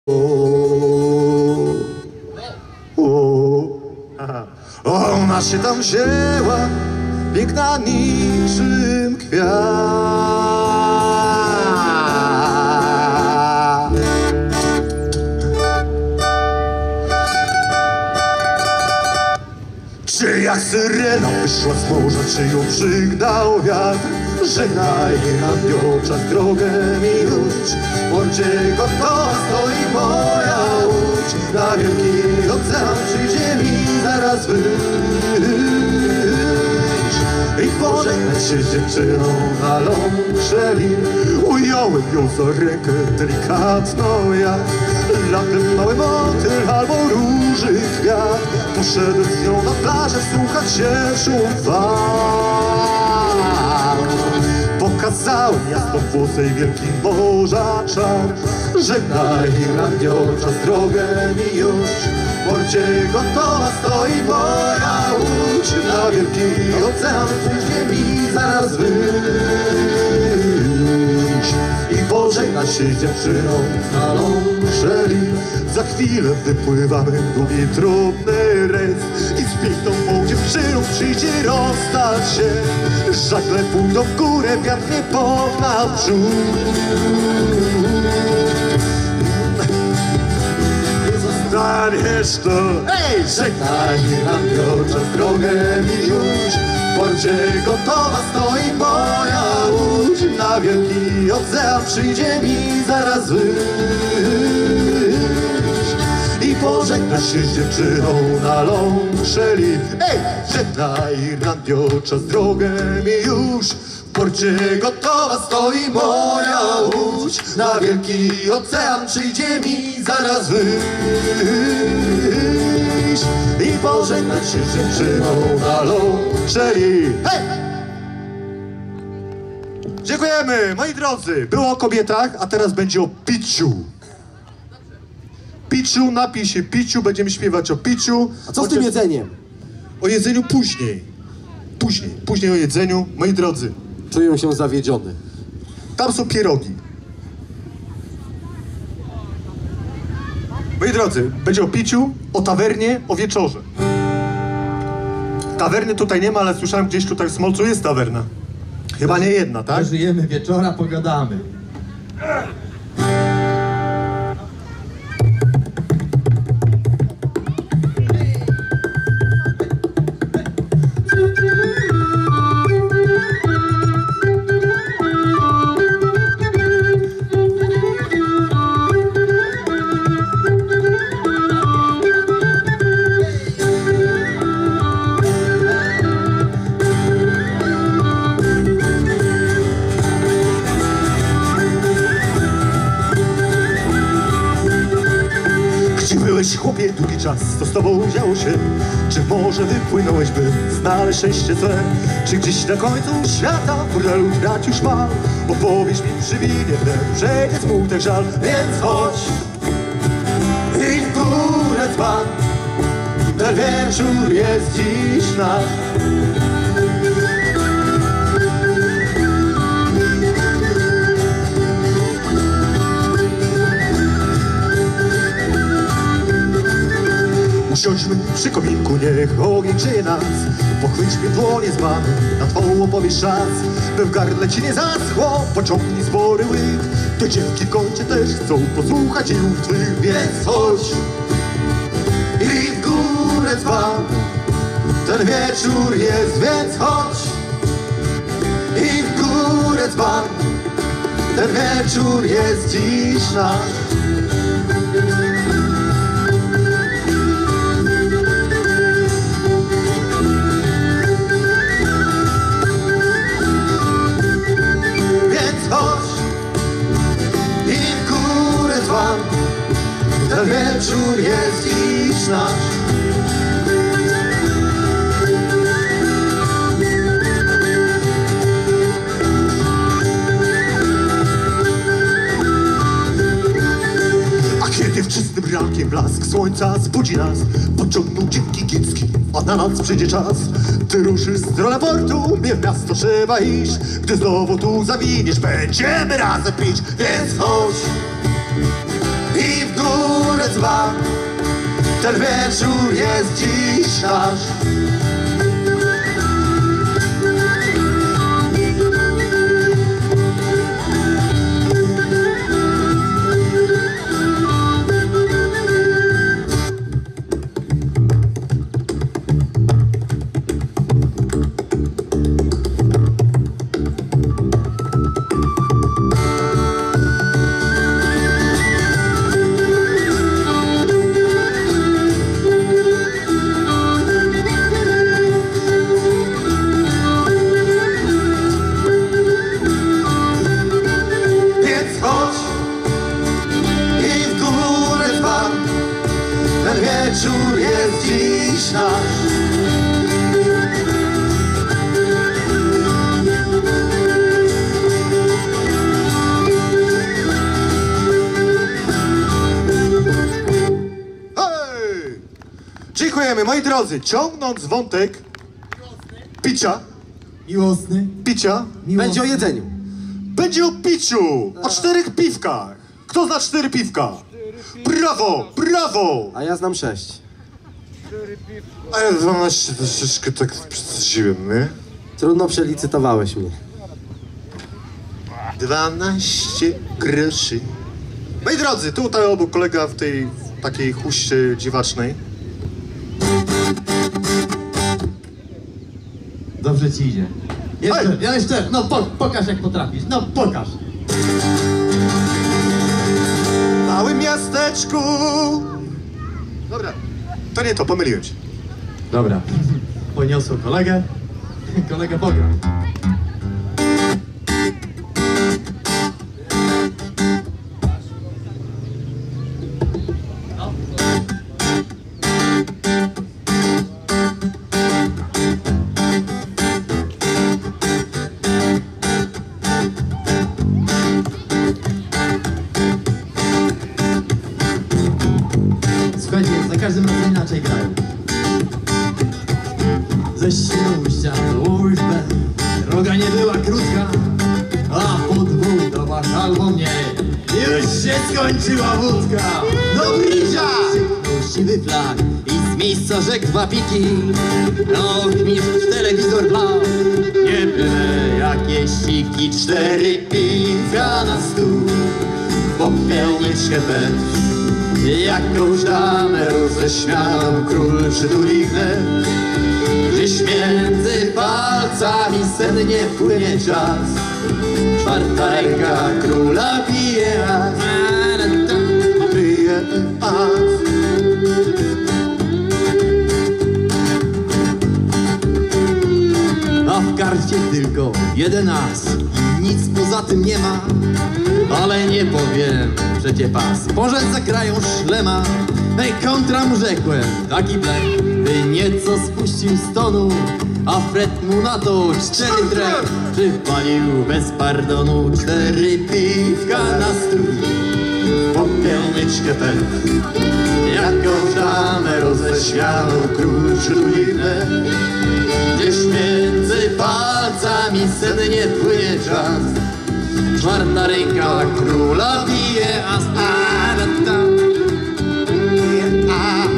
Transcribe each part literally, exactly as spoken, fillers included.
Ona się tam wzięła, piękna niczym kwiat. Czy jak syrena wyszła z morza, czy ją przygnał wiatr? Żegnaj, radiocza, drogę mi już. W porcie gotowa stoi moja łódź. Na wielki ocean przyjdzie mi zaraz wyjść i pożegnać się z dziewczyną na lągrzeli. Ująłem ją za rękę delikatną jak latem mały motyl albo róży kwiat. Poszedłem z nią na plażę słuchać się szum fal. Pokazałem jasnowłosej wielki morza czar. Żegnaj, radiocza, drogę mi już. W porcie gotowa stoi moja łódź. Na wielki ocean przyjdzie mi zaraz wyjść i pożegnać się z dziewczyną na lągrzeli. Za chwilę wypływamy w długi, trudny rejs i z piękną mą dziewczyną przyjdzie rozstać się. Żagle pójdą w górę, wiatr nie pogna w przód. Zostaniesz to, ej, żegnaj, radiocza, drogę mi już. W porcie gotowa stoi moja łódź. Na wielki ocean przyjdzie mi zaraz wyjść i pożegnać się z dziewczyną na lągrzeli. Ej, żegnaj, radiocza, drogę mi już. W porcie gotowa stoi moja łódź. Na wielki ocean przyjdzie mi zaraz wyjść i pożegnać się z dziewczyną na lągrzeli. Hej! Dziękujemy, moi drodzy. Było o kobietach, a teraz będzie o piciu. Piciu, napij się piciu, będziemy śpiewać o piciu. A co z tym jedzeniem? O jedzeniu później. Później, później o jedzeniu. Moi drodzy, Czuję się zawiedziony. tam są pierogi. Moi drodzy, będzie o piciu, o tawernie, o wieczorze. Tawerny tutaj nie ma, ale słyszałem gdzieś tutaj w Smolcu jest tawerna. Chyba nie jedna, tak? Żyjemy wieczora, pogadamy. Byłeś, chłopie, długi czas, co z tobą działo się? Czy może wypłynąłeś, by znaleźć szczęście swe? Czy gdzieś na końcu świata w burdelu trać już mal? Opowiesz mi przywinie, wtem przejdzie smutek, żal. Więc chodź i w górę dzban, ten wieczór jest dziś nasz. Usiądźmy przy kominku, niech ogień grzeje nas. Pochwyćmy dłonie z mamy, na twą opowieść czas. By w gardle ci nie zaschło, pociągnij spory łyk. Te dziewki w kącie też chcą posłuchać iłów twych. Więc chodź i w górę dzban, ten wieczór jest, więc chodź i w górę dzban, ten wieczór jest dziś nasz. Ten wieczór jest dziś nasz. A kiedy w czystym rankiem blask słońca zbudzi nas, pociągnął dzięki kiecki, a na noc przyjdzie czas. Ty ruszysz z stronę portu, mnie w miasto trzeba iść. Gdy znowu tu zawiniesz, będziemy razem pić. Więc chodź i w górę dzban. Ten wieczór jest dziś nasz. Wieczór jest dziś nasz. Hej! Dziękujemy, moi drodzy. Ciągnąc wątek picia, Miłosny. picia, Miłosny. Będzie o jedzeniu. będzie o piciu, o czterech piwkach. Kto zna cztery piwka? Brawo, brawo! A ja znam sześć. A ja dwanaście troszeczkę tak przesadziłem, nie? Trudno przelicytowałeś mnie. dwanaście groszy. Moi drodzy, tutaj obok kolega w tej takiej huście dziwacznej. Dobrze ci idzie. Jeszcze, Ej! ja jeszcze, no po, pokaż jak potrafisz, no pokaż. W małym miasteczku. Dobra, to nie to, pomyliłem się. Dobra, poniosło kolegę, kolega pogra. Słuchajcie, za każdym razem inaczej grają. Ze ściną ścian do łyżbę, droga nie była krótka, a po dwóch domach albo mniej już się skończyła wódka. Do Brydzia! Siwy flag i z miejsca rzek dwa piki, no mistrz telewizor blał. Nie byle jakieś siki, cztery piwka na stół, popełniczkę pet. Jakąś damę roześmianą król przytuli wnet. Gdzieś między palcami sennie płynie czas, czwarta ręka króla bije as, bije as. A w karcie tylko jeden as i nic poza tym nie ma. Ale nie powiem, przecie pas pożec za krają szlema. Ej, kontra mu rzekłem, taki blek, by nieco spuścił z tonu, a Fred mu na to cztery trek przypalił bez pardonu. Cztery piwka na strój, popełniczkę pet. Jakąś damę roześmianą król przytulinę. Gdzieś między palcami sennie płynie czas, czwarta ręka króla bije as, a da, da, bije as.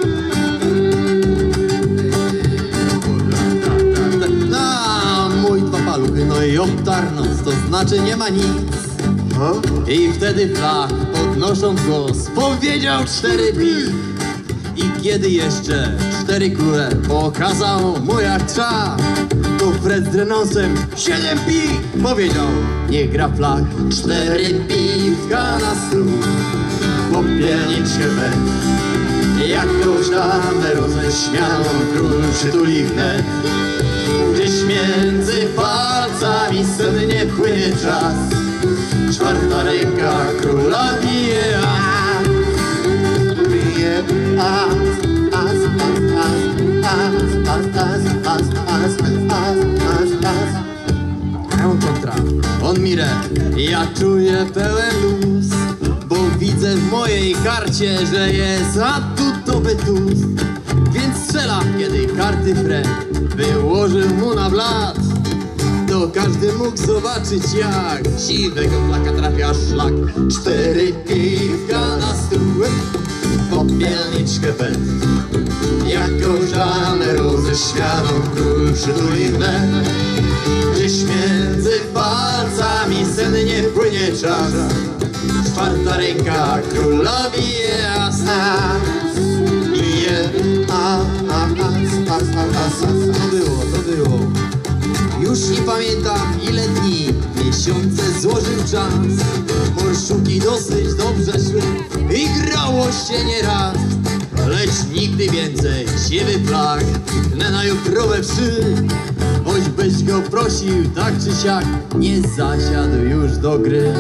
No, mój dwa paluchy, no i obtarnąc, to znaczy nie ma nic. I wtedy Flach, podnosząc głos, powiedział cztery pi. I kiedy jeszcze cztery króle pokazał mu jak trza, to Fred z renosem siedem pi powiedział: niech gra Flach, cztery piwka na stół, popielniczkę pet. Jakąś damę roześmianą król przytuli wnet. Gdzieś między palcami sennie płynie czas, czwarta ręka króla bije as, bije as, as, as, as, as, as, as, as, as, as. On kontra, on mire, ja czuję pełen luz, bo widzę w mojej karcie, że jest atutowy tuz. Więc strzela, kiedy karty Fred wyłożył mu na blat. To każdy mógł zobaczyć, jak siwego Flaka trafia szlak. Cztery piwka na stół, popielniczkę pet. Jakąś damę roześmianą król przytuli wnet. Gdzieś między palcami sennie płynie czas. Czwarta ręka króla bije, a snas bije. A, a, a, a, a, a, a. To było, to było. Już nie pamiętam ile dni, miesiące złożył czas. Morszuki dosyć dobrze szły i grało się nieraz. Lecz nigdy więcej siwy flag tnę na jutrowe wszy. Choćbyś go prosił tak czy siak, nie zasiadł już do gry.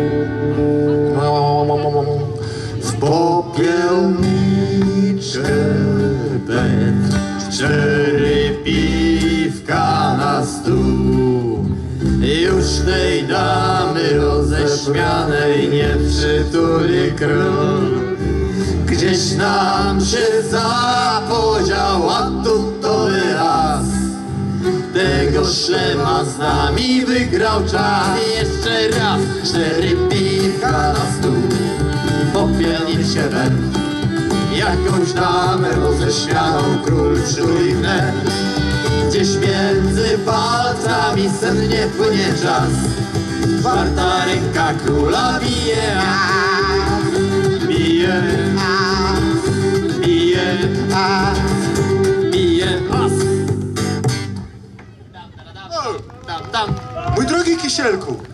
W popielniczkę pet, cztery piwka na stół. Już tej damy roześmianej nie przytuli król. Gdzieś nam się zapodział atutowy as. Tego szlema z nami wygrał czas. Jeszcze raz, cztery piwka na stół. Popielniczkę wet, jakąś damę roześmianą król przyluli wnet. Gdzieś między palcami sennie płynie czas. Czwarta ręka króla bije, bije, bije, bije as. Mój drogi Kisielku,